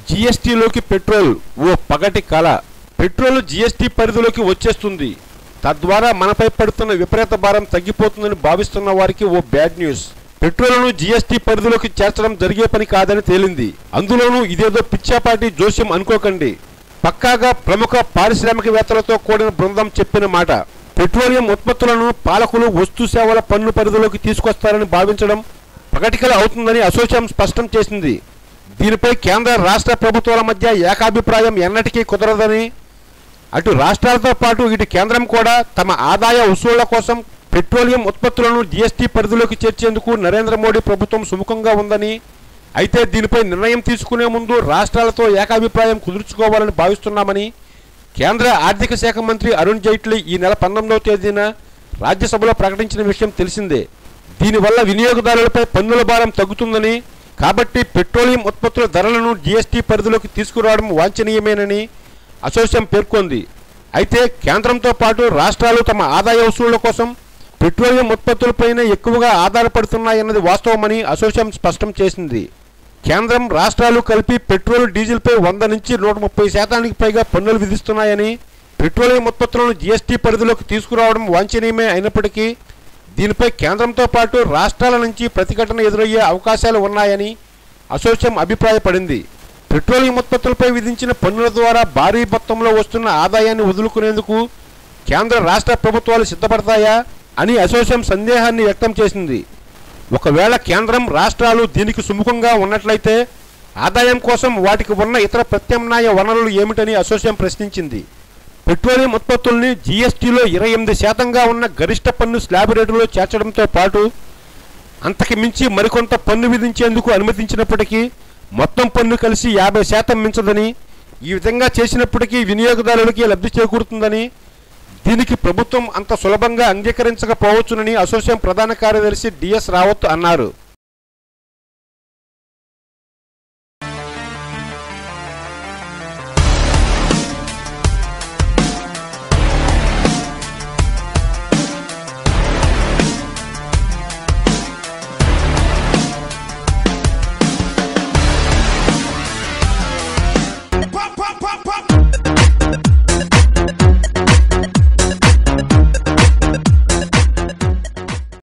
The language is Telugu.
జీఎస్టీలోకి పెట్రోల్ ఓ పగటి కళ. పెట్రోల్ జీఎస్టీ పరిధిలోకి వచ్చేస్తుంది. తద్వారా మనపై పడుతున్న విపరీత భారం తగ్గిపోతుందని భావిస్తున్న వారికి ఓ బ్యాడ్ న్యూస్. పెట్రోల్ను జీఎస్టీ పరిధిలోకి చేర్చడం జరిగే పని కాదని తేలింది. అందులోనూ ఇదేదో పిచ్చాపాటి జోస్యం అనుకోకండి. పక్కాగా ప్రముఖ పారిశ్రామికవేత్తలతో కూడిన బృందం చెప్పిన మాట. పెట్రోలియం ఉత్పత్తులను పాలకులు వస్తు సేవల పన్ను పరిధిలోకి తీసుకొస్తారని భావించడం పగటికల అవుతుందని అసోచాం స్పష్టం చేసింది. దీనిపై కేంద్ర రాష్ట్ర ప్రభుత్వాల మధ్య ఏకాభిప్రాయం ఎన్నటికీ కుదరదని, అటు రాష్ట్రాలతో పాటు ఇటు కేంద్రం కూడా తమ ఆదాయ వసూళ్ల కోసం పెట్రోలియం ఉత్పత్తులను జీఎస్టీ పరిధిలోకి చేర్చేందుకు నరేంద్ర మోడీ ప్రభుత్వం సుముఖంగా ఉందని, అయితే దీనిపై నిర్ణయం తీసుకునే ముందు రాష్ట్రాలతో ఏకాభిప్రాయం కుదుర్చుకోవాలని భావిస్తున్నామని కేంద్ర ఆర్థిక శాఖ మంత్రి అరుణ్ జైట్లీ ఈ నెల 19వ తేదీన రాజ్యసభలో ప్రకటించిన విషయం తెలిసిందే. దీనివల్ల వినియోగదారులపై పన్నుల భారం తగ్గుతుందని, కాబట్టి పెట్రోలియం ఉత్పత్తుల ధరలను జీఎస్టీ పరిధిలోకి తీసుకురావడం వాంఛనీయమేనని అసోచాం పేర్కొంది. అయితే కేంద్రంతో పాటు రాష్ట్రాలు తమ ఆదాయ వసూళ్ల కోసం పెట్రోలియం ఉత్పత్తులపైనే ఎక్కువగా ఆధారపడుతున్నాయన్నది వాస్తవమని అసోచాం స్పష్టం చేసింది. కేంద్రం రాష్ట్రాలు కలిపి పెట్రోల్ డీజిల్పై 100 నుంచి 130% పైగా పన్నులు విధిస్తున్నాయని, పెట్రోలియం ఉత్పత్తులను జీఎస్టీ పరిధిలోకి తీసుకురావడం వాంఛనీయమే అయినప్పటికీ దీనిపై కేంద్రంతో పాటు రాష్ట్రాల నుంచి ప్రతిఘటన ఎదురయ్యే అవకాశాలు ఉన్నాయని అసోచాం అభిప్రాయపడింది. పెట్రోలియం ఉత్పత్తులపై విధించిన పన్నుల ద్వారా భారీ మొత్తంలో వస్తున్న ఆదాయాన్ని వదులుకునేందుకు కేంద్ర రాష్ట్ర ప్రభుత్వాలు సిద్ధపడతాయా అని అసోచాం సందేహాన్ని వ్యక్తం చేసింది. ఒకవేళ కేంద్రం రాష్ట్రాలు దీనికి సుముఖంగా ఉన్నట్లయితే ఆదాయం కోసం వాటికి ఉన్న ఇతర ప్రత్యామ్నాయ వనరులు ఏమిటని అసోచాం ప్రశ్నించింది. పెట్రోలియం ఉత్పత్తుల్ని జీఎస్టీలో 28%గా ఉన్న గరిష్ట పన్ను స్లాబ్ రేటులో చేర్చడంతో పాటు అంతకు మించి మరికొంత పన్ను విధించేందుకు అనుమతించినప్పటికీ మొత్తం పన్ను కలిసి 50% మించదని, ఈ విధంగా చేసినప్పటికీ వినియోగదారులకి లబ్ధి చేకూరుతుందని, దీనికి ప్రభుత్వం అంత సులభంగా అంగీకరించకపోవచ్చునని అసోచాం ప్రధాన కార్యదర్శి డిఎస్ రావత్ అన్నారు.